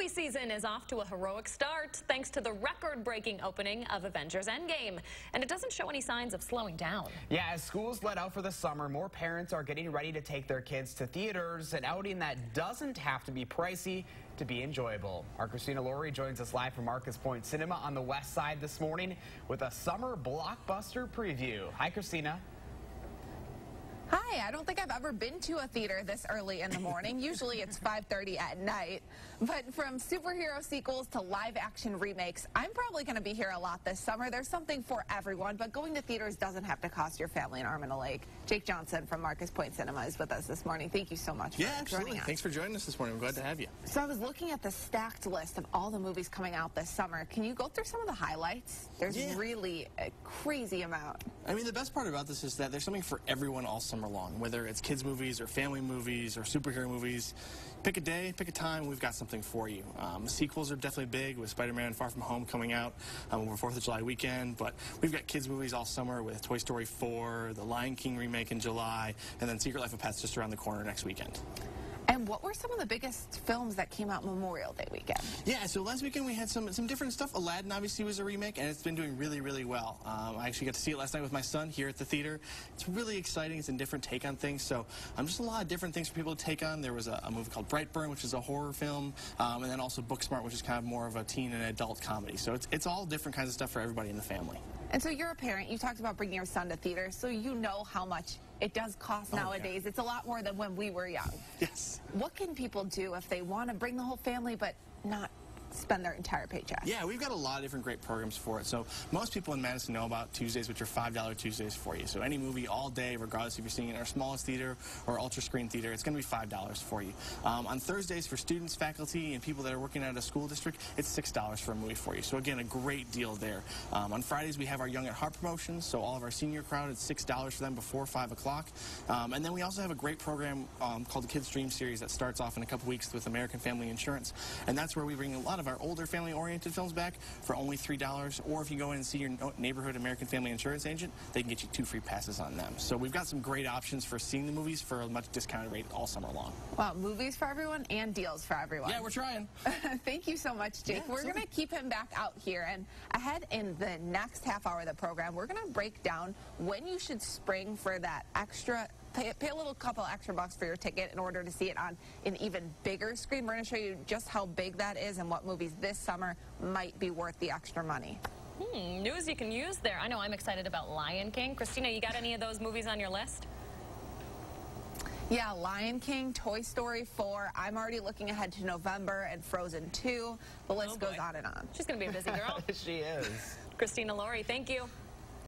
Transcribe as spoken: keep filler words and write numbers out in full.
Movie season is off to a heroic start thanks to the record-breaking opening of Avengers Endgame. And it doesn't show any signs of slowing down. Yeah, as schools let out for the summer, more parents are getting ready to take their kids to theaters, an outing that doesn't have to be pricey to be enjoyable. Our Christina Laurie joins us live from Marcus Point Cinema on the west side this morning with a summer blockbuster preview. Hi, Christina. Hi, I don't think I've ever been to a theater this early in the morning. Usually it's five thirty at night. But from superhero sequels to live-action remakes, I'm probably going to be here a lot this summer. There's something for everyone, but going to theaters doesn't have to cost your family an arm and a leg. Jake Johnson from Marcus Point Cinema is with us this morning. Thank you so much for yeah, absolutely. joining us. Thanks for joining us this morning. I'm glad to have you. So I was looking at the stacked list of all the movies coming out this summer. Can you go through some of the highlights? There's yeah. really a crazy amount. I mean, the best part about this is that there's something for everyone all summer long, whether it's kids movies or family movies or superhero movies. Pick a day, pick a time, we've got something for you. Um, the sequels are definitely big with Spider-Man Far From Home coming out um, over fourth of July weekend, but we've got kids movies all summer with Toy Story four, the Lion King remake in July, and then Secret Life of Pets just around the corner next weekend. And what were some of the biggest films that came out Memorial Day weekend? Yeah, so last weekend we had some some different stuff. Aladdin obviously was a remake, and it's been doing really, really well. Um, I actually got to see it last night with my son here at the theater. It's really exciting. It's a different take on things. So um, just a lot of different things for people to take on. There was a, a movie called Brightburn, which is a horror film, um, and then also Booksmart, which is kind of more of a teen and adult comedy. So it's, it's all different kinds of stuff for everybody in the family. And so you're a parent. You talked about bringing your son to theater, so you know how much it does cost oh, nowadays. Yeah. It's a lot more than when we were young. Yes. What can people do if they want to bring the whole family but not spend their entire paycheck? Yeah, we've got a lot of different great programs for it. So most people in Madison know about Tuesdays, which are five dollar Tuesdays for you. So any movie all day, regardless if you're seeing it in our smallest theater or ultra screen theater, it's going to be five dollars for you. Um, on Thursdays, for students, faculty, and people that are working at a school district, it's six dollars for a movie for you. So again, a great deal there. Um, on Fridays, we have our Young at Heart promotions. So all of our senior crowd, it's six dollars for them before five o'clock. Um, and then we also have a great program um, called the Kids Dream Series that starts off in a couple weeks with American Family Insurance. And that's where we bring a lot of our older family oriented films back for only three dollars, or if you go in and see your neighborhood American Family Insurance agent, they can get you two free passes on them. So we've got some great options for seeing the movies for a much discounted rate all summer long. Well, movies for everyone and deals for everyone. Yeah, we're trying. Thank you so much, Jake. Yeah, we're going to keep him back out here, and ahead in the next half hour of the program, we're going to break down when you should spring for that extra Pay, pay a little couple extra bucks for your ticket in order to see it on an even bigger screen. We're going to show you just how big that is and what movies this summer might be worth the extra money. Hmm, news you can use there. I know I'm excited about Lion King. Christina, you got any of those movies on your list? Yeah, Lion King, Toy Story four. I'm already looking ahead to November and Frozen two. The list Oh goes on and on. She's going to be a busy girl. She is. Christina Laurie, thank you.